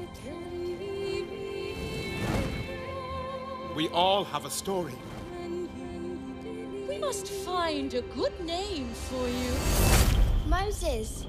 We all have a story. We must find a good name for you. Moses.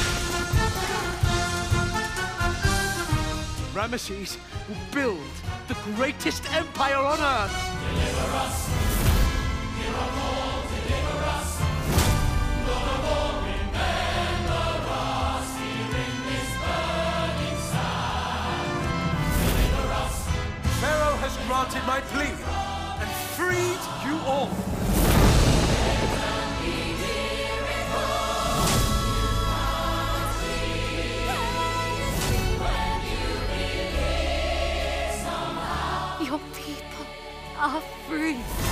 Ramesses will build the greatest empire on Earth. Deliver us. Hear our call, deliver us. Lord of all, remember us here in this burning sand. Deliver us. Pharaoh has granted my plea and freed you all. Your people are free.